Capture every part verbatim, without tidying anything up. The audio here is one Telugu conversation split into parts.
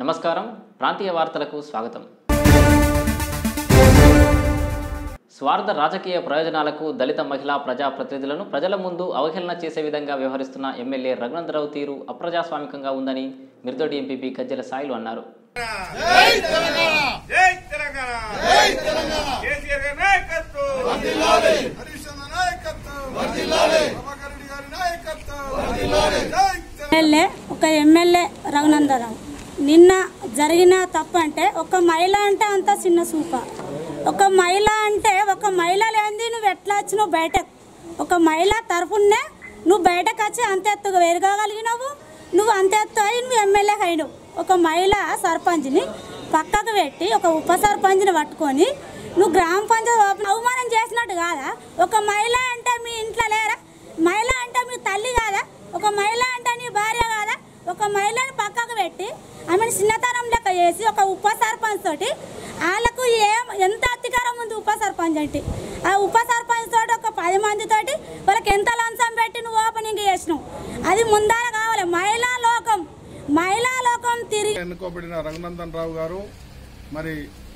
నమస్కారం ప్రాంతీయ వార్తలకు స్వాగతం। స్వార్థ రాజకీయ ప్రయోజనాలకు దళిత మహిళా ప్రజా ప్రతినిధులను ప్రజల ముందు అవహేళన చేసే విధంగా వ్యవహరిస్తున్న ఎమ్మెల్యే రఘునందరావు తీరు అప్రజాస్వామికంగా ఉందని మిర్దొడి ఎంపీపీ గజ్జెల సాయిలు అన్నారు। జై తెలంగాణ జై తెలంగాణ జై తెలంగాణ కేసీఆర్ గారి నాయకత్వం వర్ధిల్లాలి హరిశన్న నాయకత్వం వర్ధిల్లాలి ప్రభాకర్ గారి నాయకత్వం వర్ధిల్లాలి జై ఎమ్మెల్యే ఒక ఎమ్మెల్యే రఘునందరావు నిన్న జరిగిన తప్పు అంటే ఒక మహిళ అంటే అంత చిన్న సూప ఒక మహిళ అంటే ఒక మహిళ లేనిది నువ్వు ఎట్లా వచ్చినావు బయటకు ఒక మహిళ తరఫునే నువ్వు బయటకు వచ్చి అంత ఎత్తుగా వేరుకోగలిగినావు నువ్వు అంత ఎత్తు అయి నువ్వు ఎమ్మెల్యే అయినావు ఒక మహిళ సర్పంచ్ని పక్కకు పెట్టి ఒక ఉప సర్పంచ్ని పట్టుకొని నువ్వు గ్రామ పంచాయతీ అవమానం చేసినట్టు కాదా ఒక మహిళ అంటే మీ ఇంట్లో లేరా మహిళ అంటే మీ తల్లి కాదా ఒక మహిళ అంటే నీ భార్య కాదా ఒక మహిళని పక్కకు పెట్టి ఆమెను చిన్నతనం లెక్క చేసి ఒక ఉప సర్పంచ్ తోటి వాళ్ళకు ఏం ఎంత అధికారం ఉంది ఉప సర్పంచ్ అంటే ఆ ఉప సర్పంచ్ తోటి ఒక పది మంది తోటి వాళ్ళకి ఎంత లంచం పెట్టి నువ్వు ఓపెనింగ్ చేసినావు అది ముందాల కావాలి మహిళా లోకం మహిళా లోకం తిరిగి ఎన్నుకోబడిన రఘునందన్ రావు గారు మరి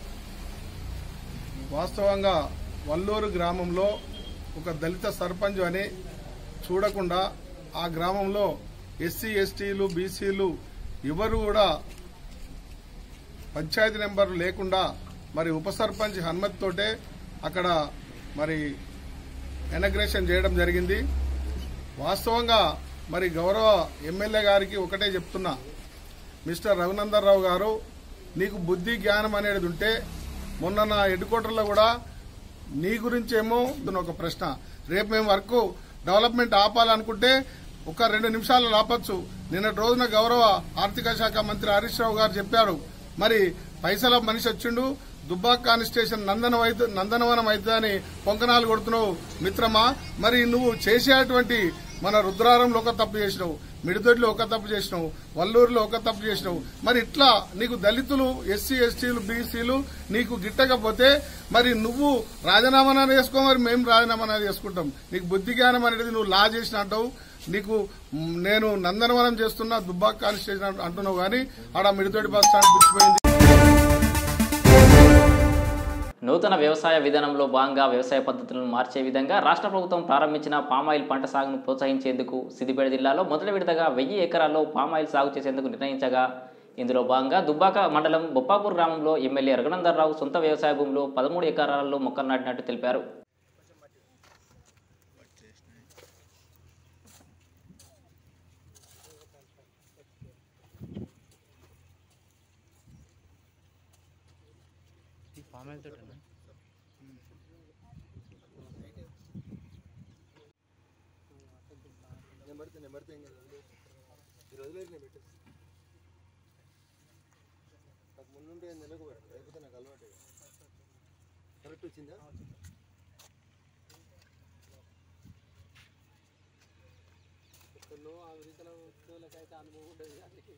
వాస్తవంగా వల్లూరు గ్రామంలో ఒక దళిత సర్పంచ్ అని చూడకుండా ఆ గ్రామంలో ఎస్సీ ఎస్టీలు బీసీలు ఎవరు కూడా పంచాయతీ నెంబర్ లేకుండా మరి ఉప సర్పంచ్ హనుమతి తోటే అక్కడ మరి ఇనాగ్రేషన్ చేయడం జరిగింది। వాస్తవంగా మరి గౌరవ ఎమ్మెల్యే గారికి ఒకటే చెప్తున్నా, మిస్టర్ రఘునందన్ రావు గారు నీకు బుద్ధి జ్ఞానం అనేది ఉంటే మొన్న నా హెడ్ క్వార్టర్లో కూడా నీ గురించేమో ఒక ప్రశ్న, రేపు మేము వర్క్ డెవలప్మెంట్ ఆపాలనుకుంటే ఒక రెండు నిమిషాలు ఆపచ్చు। నిన్నటి రోజున గౌరవ ఆర్థిక శాఖ మంత్రి హరీష్ రావు గారు చెప్పారు, మరి పైసల మనిషి వచ్చిండు దుబ్బాక కాన్స్టిట్యూషన్ నందన నందనవనం అవుతుందని పొంకనాలు కొడుతున్నావు మిత్రమా। మరి నువ్వు చేసేటువంటి మన రుద్రారంలో ఒక తప్పు చేసినావు, మిడిదొడ్లో ఒక తప్పు చేసినావు, వల్లూరులో ఒక తప్పు చేసినావు। మరి ఇట్లా నీకు దళితులు ఎస్సీ ఎస్టీలు బీసీలు నీకు గిట్టకపోతే మరి నువ్వు రాజీనామా చేసుకో, మరి మేము రాజీనామా చేసుకుంటాం। నీకు బుద్ధి జ్ఞానం అనేది నువ్వు లా చేసిన అంటావు, నీకు నేను నందనవనం చేస్తున్నా దుబ్బాక కాన్స్టిట్యూషన్ అంటున్నావు కానీ ఆడ మిడితోటి బస్ స్టాండ్ పిచ్చిపోయింది। నూతన వ్యవసాయ విధానంలో భాగంగా వ్యవసాయ పద్ధతులను మార్చే విధంగా రాష్ట్ర ప్రభుత్వం ప్రారంభించిన పామాయిల్ పంట సాగును ప్రోత్సహించేందుకు సిద్దిపేట జిల్లాలో మొదటి విడతగా వెయ్యి ఎకరాల్లో పామాయిల్ సాగు చేసేందుకు నిర్ణయించగా ఇందులో భాగంగా దుబ్బాక మండలం బొప్పాపూర్ గ్రామంలో ఎమ్మెల్యే రఘునందన్ రావు సొంత వ్యవసాయ భూమిలో పదమూడు ఎకరాలలో మొక్కలు నాటినట్టు తెలిపారు। ముందుంటే నెలకు లేకపోతే నాకు అలవాటు కరెక్ట్ వచ్చిందా ఆ రీతిలోకైతే అనుభవం ఉండదు దానికి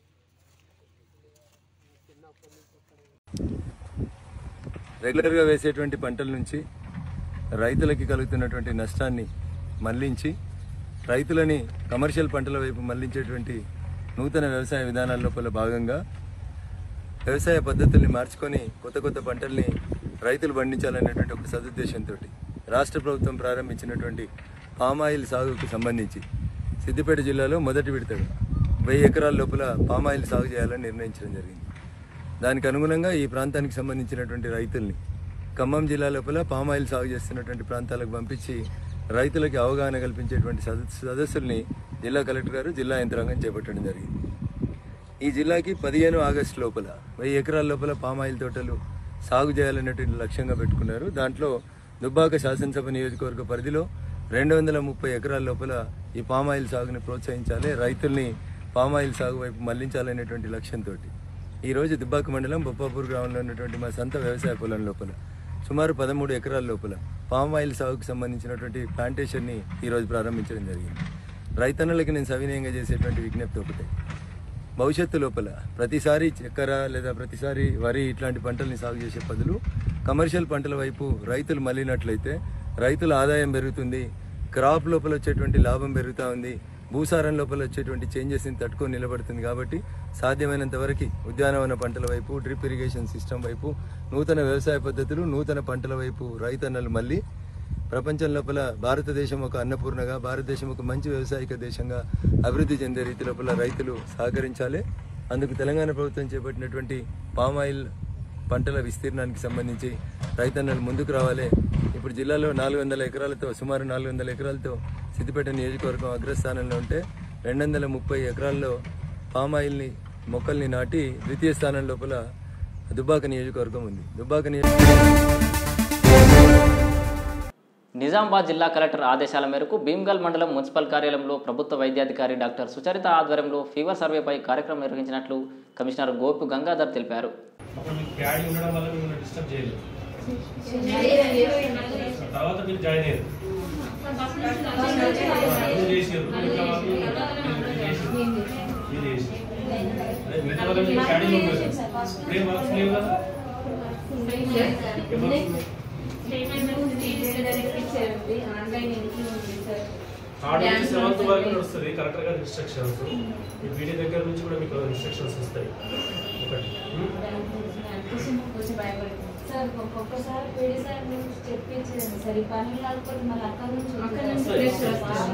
చిన్నప్పటి నుంచి రెగ్యులర్గా వేసేటువంటి పంటల నుంచి రైతులకి కలుగుతున్నటువంటి నష్టాన్ని మళ్లించి రైతులని కమర్షియల్ పంటల వైపు మళ్లించేటువంటి నూతన వ్యవసాయ విధానాల లోపల భాగంగా వ్యవసాయ పద్ధతుల్ని మార్చుకొని కొత్త కొత్త పంటల్ని రైతులు పండించాలనేటువంటి ఒక సదుద్దేశంతో రాష్ట్ర ప్రభుత్వం ప్రారంభించినటువంటి పామాయిల్ సాగుకు సంబంధించి సిద్దిపేట జిల్లాలో మొదటి విడతగా వెయ్యి ఎకరాల లోపల పామాయిల్ సాగు చేయాలని నిర్ణయించడం జరిగింది। దానికి అనుగుణంగా ఈ ప్రాంతానికి సంబంధించినటువంటి రైతుల్ని ఖమ్మం జిల్లా లోపల పామాయిల్ సాగు చేస్తున్నటువంటి ప్రాంతాలకు పంపించి రైతులకి అవగాహన కల్పించేటువంటి సదస్సుల్ని జిల్లా కలెక్టర్ గారు జిల్లా యంత్రాంగం చేపట్టడం జరిగింది। ఈ జిల్లాకి పదిహేను ఆగస్టు లోపల వెయ్యి ఎకరాల లోపల పామాయిల్ తోటలు సాగు చేయాలనేటువంటి లక్ష్యంగా పెట్టుకున్నారు। దాంట్లో దుబ్బాక శాసనసభ నియోజకవర్గ పరిధిలో రెండు వందల ముప్పై ఎకరాల లోపల ఈ పామాయిల్ సాగుని ప్రోత్సహించాలి, రైతుల్ని పామాయిల్ సాగు వైపు మళ్లించాలనేటువంటి లక్ష్యంతో ఈరోజు దుబ్బాక మండలం బొప్పాపూర్ గ్రామంలో ఉన్నటువంటి మా సొంత వ్యవసాయ పొలం లోపల సుమారు పదమూడు ఎకరాల లోపల పామాయిల్ సాగుకు సంబంధించినటువంటి ప్లాంటేషన్ని ఈరోజు ప్రారంభించడం జరిగింది। రైతన్నలకి నేను సవినయంగా చేసేటువంటి విజ్ఞప్తి ఒకటే, భవిష్యత్తు లోపల ప్రతిసారి చక్కెర లేదా ప్రతిసారి వరి ఇట్లాంటి పంటల్ని సాగు చేసే బదులు కమర్షియల్ పంటల వైపు రైతులు మళ్ళినట్లయితే రైతుల ఆదాయం పెరుగుతుంది, క్రాప్ లోపల వచ్చేటువంటి లాభం పెరుగుతూ ఉంది, భూసారం లోపల వచ్చేటువంటి చేంజెస్ని తట్టుకొని నిలబడుతుంది. కాబట్టి సాధ్యమైనంత వరకు ఉద్యానవన పంటల వైపు, డ్రిప్ ఇరిగేషన్ సిస్టమ్ వైపు, నూతన వ్యవసాయ పద్ధతులు, నూతన పంటల వైపు రైతన్నలు మళ్ళీ ప్రపంచం లోపల భారతదేశం ఒక అన్నపూర్ణగా, భారతదేశం ఒక మంచి వ్యవసాయక దేశంగా అభివృద్ధి చెందే రీతి లోపల రైతులు సహకరించాలి. అందుకు తెలంగాణ ప్రభుత్వం చేపట్టినటువంటి పామాయిల్ పంటల విస్తీర్ణానికి సంబంధించి రైతన్నలు ముందుకు రావాలి. ఇప్పుడు జిల్లాలో నాలుగు వందల ఎకరాలతో సుమారు నాలుగు వందల ఎకరాలతో సిద్దిపేట నియోజకవర్గం అగ్రస్థానంలో ఉంటే రెండు వందల ముప్పై ఎకరాల్లో పామాయిల్ని మొక్కల్ని నాటి ద్వితీయ స్థానం లోపల దుబ్బాక నియోజకవర్గం ఉంది. దుబ్బాక నియోజకవర్గం నిజామాబాద్ జిల్లా కలెక్టర్ ఆదేశాల మేరకు భీమ్గల్ మండలం మున్సిపల్ కార్యాలయంలో ప్రభుత్వ వైద్యాధికారి డాక్టర్ సుచరిత ఆధ్వర్యంలో ఫీవర్ సర్వేపై కార్యక్రమం నిర్వహించినట్లు కమిషనర్ గోపు గంగాధర్ తెలిపారు. థర్డ్ నుంచి సెవెంత్ వరకు నడుస్తుంది కలెక్టర్ గారి ఇన్స్ట్రక్షన్స్. మీ పీడీ దగ్గర నుంచి కూడా మీకు ఇన్స్ట్రక్షన్స్ వస్తాయి. ఒకటి సార్ ఒక్కొక్కసారి పీడీ సార్ నుంచి చెప్పించండి సార్, ఈ పనులు కాకపోతే మళ్ళీ అక్కడ నుంచి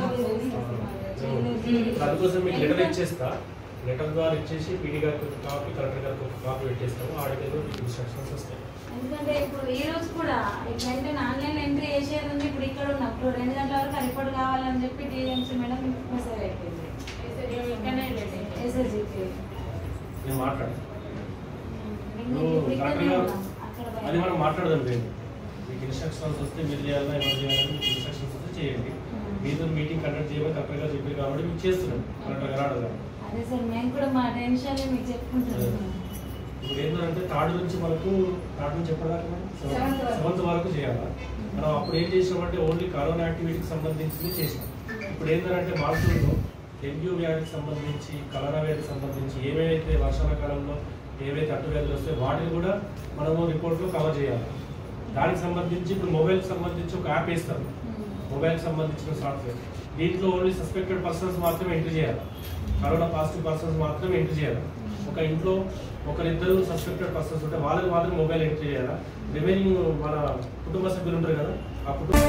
అందుకోసం మీకు లెటర్ ఇచ్చేస్తా. లెటర్ ద్వారా ఇచ్చేసి పీడీ గారికి ఒక కాపీ, కలెక్టర్ గారికి ఒక కాపీ పెట్టేస్తాము. ఆడికి మీకు ఇన్స్ట్రక్షన్స్ వస్తాయి. ఎందుకంటే ఇప్పుడు ఈ రోజు కూడా ఇట్లంటే ఆన్లైన్ ఎంట్రీ చేసేది ఉంది. ఇప్పుడు ఇక్కడ ఉన్నప్పుడు రెండు గంటల వరకు రిపోర్ట్ కావాలని చెప్పి టీఎంసీ మేడం మెసేజ్ అయిపోయింది. ఎస్ఎస్జీకి నేను మాట్లాడు అది మనం మాట్లాడదాం. లేదు మీకు ఇన్స్ట్రక్షన్స్ వస్తే మీరు చేయాలా, ఎవరు చేయాలని మీకు ఇన్స్ట్రక్షన్స్ వస్తే చేయండి. మీతో మీటింగ్ కండక్ట్ చేయమని కలెక్టర్ గారు చెప్పారు కాబట్టి మీకు చేస్తున్నాం. కలెక్టర్ గారు అడగాలి. అదే సార్ మేము కూడా మా టెన్షన్ మీకు చెప్పుకుంటున్నాం. ఇప్పుడు ఏంటంటే థర్డ్ నుంచి మనకు థర్డ్ నుంచి ఎప్పటిదాకా సెవెంత్ వరకు చేయాలా. మనం అప్పుడు ఏం చేసినామంటే ఓన్లీ కరోనా యాక్టివిటీకి సంబంధించింది చేసినాం. ఇప్పుడు ఏంటంటే మాన్సూన్లో డెంగ్యూ వ్యాధికి సంబంధించి, కలరా వ్యాధికి సంబంధించి ఏవైతే వర్షాల కాలంలో ఏవైతే అడ్డు వ్యాధులు వస్తాయో వాటిని కూడా మనము రిపోర్ట్లో కవర్ చేయాలి. దానికి సంబంధించి ఇప్పుడు మొబైల్కి సంబంధించి ఒక యాప్ వేస్తాం. మొబైల్కి సంబంధించిన సాఫ్ట్వేర్ దీంట్లో ఓన్లీ సస్పెక్టెడ్ పర్సన్స్ మాత్రమే ఎంట్రీ చేయాలి. కరోనా పాజిటివ్ పర్సన్స్ మాత్రమే ఎంట్రీ చేయాలి. ఒక ఇంట్లో ఒకరిద్దరు సస్పెక్టెడ్ పర్సన్స్ ఉంటే వాళ్ళకి మాత్రం మొబైల్ ఎంట్రీ చేయాలా. రిమైనింగ్ మన కుటుంబ సభ్యులు ఉంటారు కదా, ఆ కుటుంబ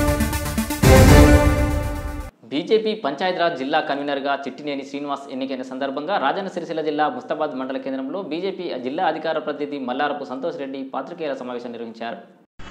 బీజేపీ పంచాయతీరాజ్ జిల్లా కన్వీనర్గా చిట్టినేని శ్రీనివాస్ ఎన్నికైన సందర్భంగా రాజన్న సిరిసిల్ల జిల్లా ముస్తాబాద్ మండల కేంద్రంలో బీజేపీ జిల్లా అధికార ప్రతినిధి మల్లారపు సంతోష్ రెడ్డి పాత్రికేయుల సమావేశం నిర్వహించారు.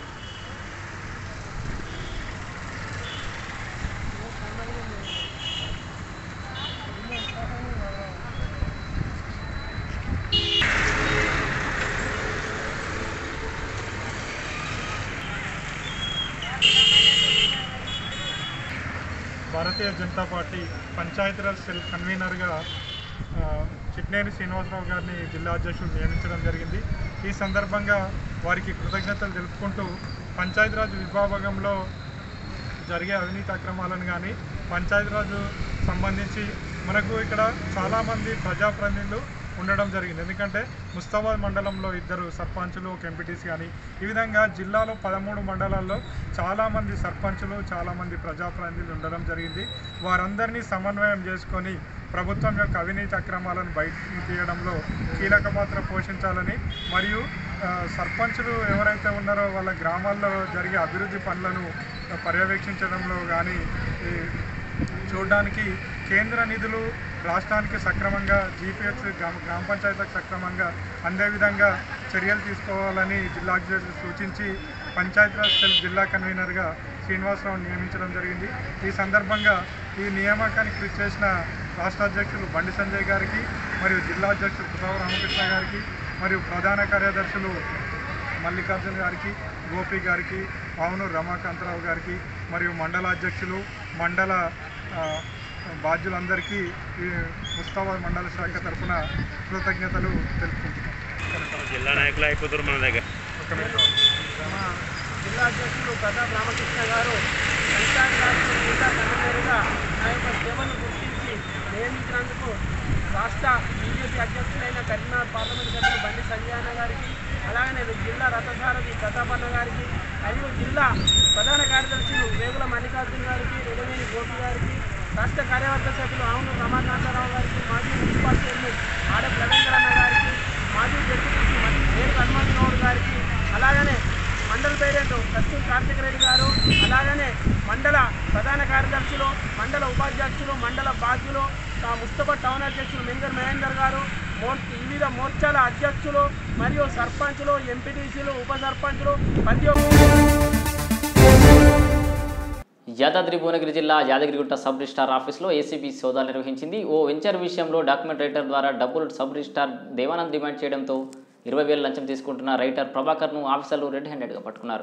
భారతీయ జనతా పార్టీ పంచాయతీరాజ్ సెల్ కన్వీనర్గా చిట్నేని శ్రీనివాసరావు గారిని జిల్లా అధ్యక్షులు నియమించడం జరిగింది. ఈ సందర్భంగా వారికి కృతజ్ఞతలు తెలుపుకుంటూ పంచాయతీరాజ్ విభాగంలో జరిగే అవినీతి అక్రమాలను కానీ పంచాయతీరాజు సంబంధించి మనకు ఇక్కడ చాలామంది ప్రజాప్రతినిధులు ఉండడం జరిగింది. ఎందుకంటే ముస్తాబాద్ మండలంలో ఇద్దరు సర్పంచులు, ఒక ఎంపీటీసీ కానీ ఈ విధంగా జిల్లాలో పదమూడు మండలాల్లో చాలామంది సర్పంచులు, చాలామంది ప్రజాప్రతినిధులు ఉండడం జరిగింది. వారందరినీ సమన్వయం చేసుకొని ప్రభుత్వం యొక్క అవినీతి అక్రమాలను బయటకు తీయడంలో కీలక పాత్ర పోషించాలని, మరియు సర్పంచులు ఎవరైతే ఉన్నారో వాళ్ళ గ్రామాల్లో జరిగే అభివృద్ధి పనులను పర్యవేక్షించడంలో కానీ చూడడానికి కేంద్ర నిధులు రాష్ట్రానికి సక్రమంగా, జీపీఎస్ గ్రామ గ్రామ పంచాయతీలకు సక్రమంగా అందే విధంగా చర్యలు తీసుకోవాలని జిల్లా అధ్యక్షులు సూచించి పంచాయతీరాజ్ సెల్ జిల్లా కన్వీనర్గా శ్రీనివాసరావు నియమించడం జరిగింది. ఈ సందర్భంగా ఈ నియామకానికి కృషి చేసిన రాష్ట్ర అధ్యక్షులు బండి సంజయ్ గారికి, మరియు జిల్లా అధ్యక్షులు కుసావ రామకృష్ణ గారికి, మరియు ప్రధాన కార్యదర్శులు మల్లికార్జున గారికి, గోపి గారికి, పావనూరు రమాకాంతరావు గారికి, మరియు మండల అధ్యక్షులు, మండల బాధ్యులందరికీ ఈ ముస్తాబాద్ మండల శాఖ తరఫున కృతజ్ఞతలు తెలుపుకుంటున్నాం. జిల్లా నాయకులు అయిపోతారు మన దగ్గర. మా జిల్లా అధ్యక్షులు ప్రతాప్ రామకృష్ణ గారు పంచాయతీరాజ్ జిల్లా కన్వీనర్గా ఆ యొక్క సేవలను గుర్తించి నియమించినందుకు రాష్ట్ర బీజేపీ అధ్యక్షులైన కరీంనగర్ పార్లమెంట్ సభ్యులు బండి సంజయ్ అన్న గారికి, అలాగనే జిల్లా రథసారథి ప్రతాపన్న గారికి, మరియు జిల్లా ప్రధాన కార్యదర్శులు వేగుల మల్లికార్జున గారికి, రెడవేని గోపి గారికి, రాష్ట్ర కార్యవర్గ సభ్యులు ఆవును రమాకాంతారావు గారికి, మాజీ మున్సిపల్ చైర్మన్ ఆడ రవీంద్రన్న గారికి, మాజీ జడ్పీటీసీ ఏడు హనుమంత్ గౌడ్ గారికి, అలాగనే మండల పేరెంట్ కస్తూరి కార్తిక్ రెడ్డి గారు, అలాగనే మండల ప్రధాన కార్యదర్శులు, మండల ఉపాధ్యక్షులు, మండల బాధ్యులు, ముస్తఫా టౌన్ అధ్యక్షులు మింగర్ మహేందర్ గారు, మోర్ వివిధ మోర్చాల అధ్యక్షులు మరియు సర్పంచులు, ఎంపీటీసీలు, ఉప సర్పంచులు ప్రతి యాదాద్రి భువనగిరి జిల్లా యాదగిరిగుట్ట సబ్ రిజిస్టార్ ఆఫీసులో ఏసీబీ సోదాలు నిర్వహించింది. ఓ వెంచర్ విషయంలో డాక్యుమెంట్ రైటర్ ద్వారా డబ్బులు సబ్ రిజిస్టార్ దేవానంద్ డిమాండ్ చేయడంతో ఇరవై వేల లంచం తీసుకుంటున్న రైటర్ ప్రభాకర్ను ఆఫీసర్లు రెడ్ హ్యాండెడ్గా పట్టుకున్నారు.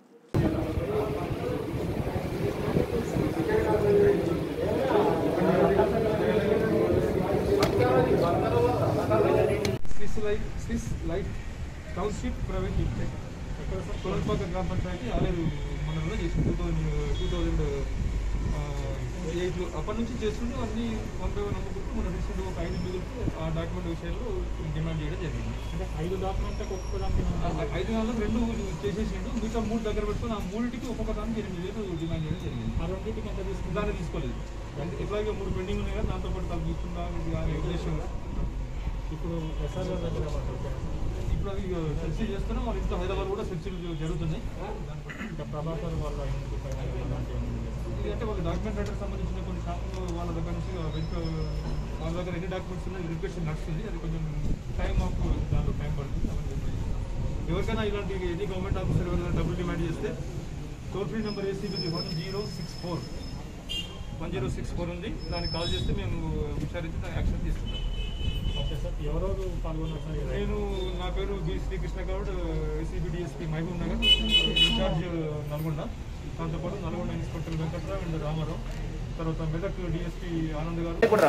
టౌన్షిప్ ప్రైవేట్ లిమిటెడ్ కొలంపాక గ్రామ పంచాయతీ ఆలేరు మండలంలో చేసింది టూ థౌజండ్ టూ థౌజండ్ ఎయిట్లో అప్పటి నుంచి చేస్తుంటే అన్ని వన్ బై వన్ అమ్ముకుంటూ మన రీసెంట్ ఒక ఐదు మిగులుతూ ఆ డాక్యుమెంట్ విషయంలో డిమాండ్ చేయడం జరిగింది. అంటే ఐదు డాక్యుమెంట్లకు ఒక్కొక్క దానికి ఐదు నెలలకు రెండు చేసేసిండు, మిగతా మూడు దగ్గర పెట్టుకుని ఆ మూడింటికి ఒక్కొక్క దానికి ఎనిమిది వేలు డిమాండ్ చేయడం జరిగింది. ఆ రెండింటికి ఎంత తీసుకుంది దాన్ని తీసుకోలేదు. అంటే ఎట్లాగే మూడు పెండింగ్ ఉన్నాయి కదా, దాంతో పాటు తగ్గు తీసుకుందా ఉద్దేశం. ఇప్పుడు ఎస్ఆర్ఓ దగ్గర ఇప్పుడు అది సెర్చ్ చేస్తున్నాం, వాళ్ళ ఇంట్లో హైదరాబాద్ కూడా సెర్చీలు జరుగుతున్నాయి. ప్రభాకర్ వాళ్ళ ఇది అంటే వాళ్ళ డాక్యుమెంట్ రైటర్ సంబంధించిన కొన్ని షాపులు వాళ్ళ దగ్గర నుంచి వాళ్ళ దగ్గర ఎన్ని డాక్యుమెంట్స్ ఉన్నాయి వెరిఫికేషన్ నడుస్తుంది. అది కొంచెం టైం ఆఫ్ దాంట్లో టైం పడుతుంది. ఎవరికైనా ఇలాంటి ఎన్ని గవర్నమెంట్ ఆఫీసర్ ఎవరైనా డబ్బులు డిమాండ్ చేస్తే toll free number ACB one zero six four one zero six four ఉంది, దానికి కాల్ చేస్తే మేము విచారించి దాని యాక్షన్ తీసుకుంటాం. ఓకే సార్, ఎవరెవరు పాల్గొన్నారు సార్? నేను నా పేరు B Srikrishna Goud, ACB DSP Mahabub Nagar, incharge Nalgonda, దాంతోపాటు నల్గొండ ఇన్స్పెక్టర్ వెంకట్రావు అండ్ రామారావు, తర్వాత మెదక్ డిఎస్పీ ఆనంద్ గారు.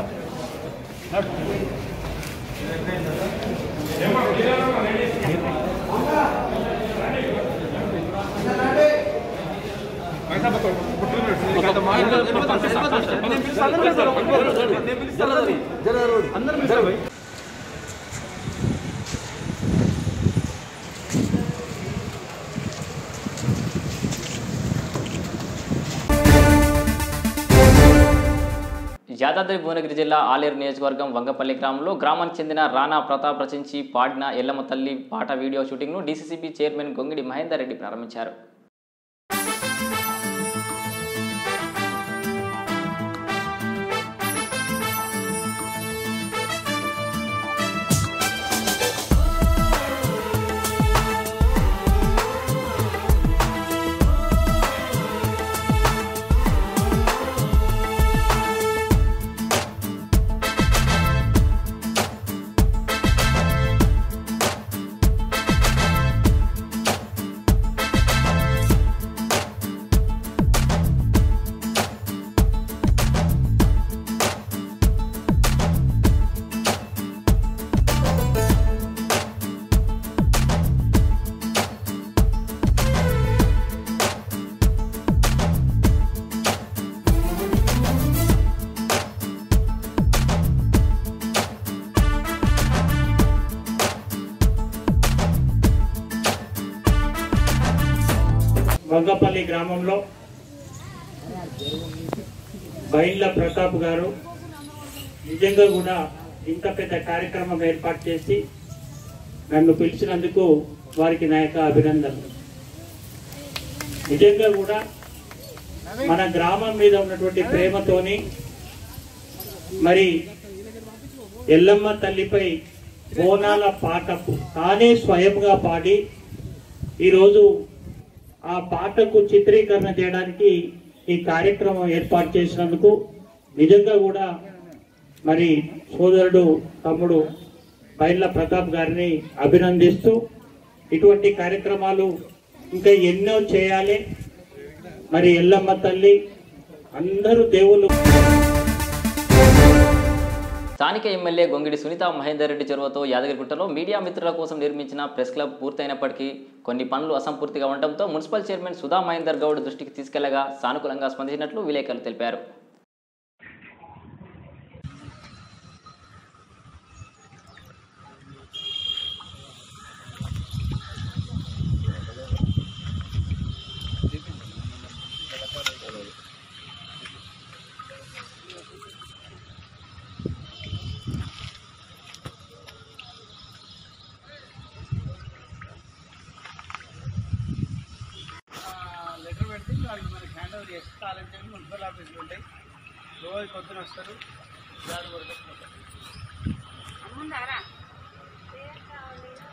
యాదాద్రి భువనగిరి జిల్లా ఆలేరు నియోజకవర్గం వంగపల్లి గ్రామంలో గ్రామానికి చెందిన రాణా ప్రతాప్ రచించి పాడిన ఎల్లమ్మ తల్లి పాట వీడియో షూటింగ్ను డీసీసీబీ చైర్మన్ గొంగిడి మహేందర్ రెడ్డి ప్రారంభించారు. వంగపల్లి గ్రామంలో బైళ్ళ ప్రతాప్ గారు నిజంగా కూడా ఇంత పెద్ద కార్యక్రమం ఏర్పాటు చేసి నన్ను పిలిచినందుకు వారికి నా యొక్క అభినందనలు. నిజంగా కూడా మన గ్రామం మీద ఉన్నటువంటి ప్రేమతోని మరి ఎల్లమ్మ తల్లిపై బోనాల పాటకు తానే స్వయంగా పాడి ఈరోజు ఆ పాటకు చిత్రీకరణ చేయడానికి ఈ కార్యక్రమం ఏర్పాటు చేసినందుకు నిజంగా కూడా మరి సోదరుడు తమ్ముడు బైళ్ళ ప్రతాప్ గారిని అభినందిస్తూ ఇటువంటి కార్యక్రమాలు ఇంకా ఎన్నో చేయాలి. మరి ఎల్లమ్మ తల్లి అందరూ దేవుళ్ళు. స్థానిక ఎమ్మెల్యే గొంగిడి సునీత మహేందర్ రెడ్డి చొరవతో యాదగిరిగుట్టలో మీడియా మిత్రుల కోసం నిర్మించిన ప్రెస్ క్లబ్ పూర్తయినప్పటికీ కొన్ని పనులు అసంపూర్తిగా ఉండటంతో మున్సిపల్ చైర్మన్ సుధా మహేందర్ గౌడ్ దృష్టికి తీసుకెళ్లగా సానుకూలంగా స్పందించినట్లు విలేకరులు తెలిపారు. పనులు చేసి కాలేజీ మున్సిపల్ ఆఫీసులు ఉంటాయి. రోజు పొద్దున వస్తారు, జాడు కొడుకుంటారు.